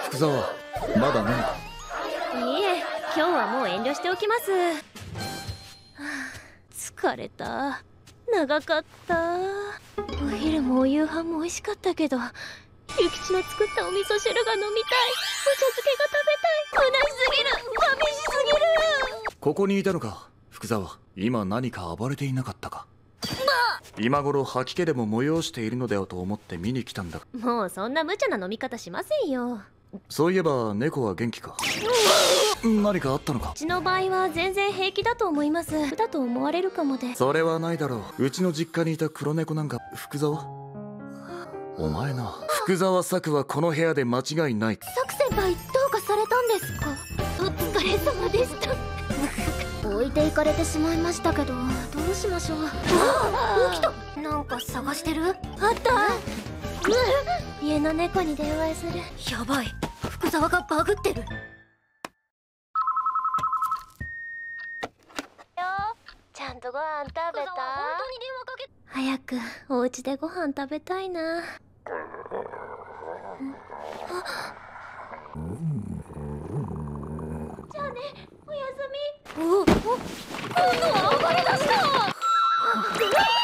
福沢、まだ何か？ いえ、今日はもう遠慮しておきます。はあ、疲れた。長かった。お昼もお夕飯も美味しかったけど、諭吉の作ったお味噌汁が飲みたい。お茶漬けが食べたい。虚しすぎる。寂しすぎる。 ここにいたのか、福沢。今何か暴れていなかったか？今頃吐き気でも催しているのではと思って見に来たんだ。 もうそんな無茶な飲み方しませんよ。 そういえば猫は元気か？何かあったのか？ うちの場合は全然平気だと思います。だと思われるかもで。 それはないだろう。うちの実家にいた黒猫なんか。福沢、お前な。福沢作はこの部屋で間違いない。 作先輩どうかされたんですか？お疲れ様でした置いていかれてしまいましたけど、どうしましょう。起きた。なんか探してる？あった。家の猫に電話する。やばい、福沢がバグってるよ。ちゃんとご飯食べた？本当に電話かけ。早くお家でご飯食べたいな。じゃあね、おやすみ。今度は暴れ出した。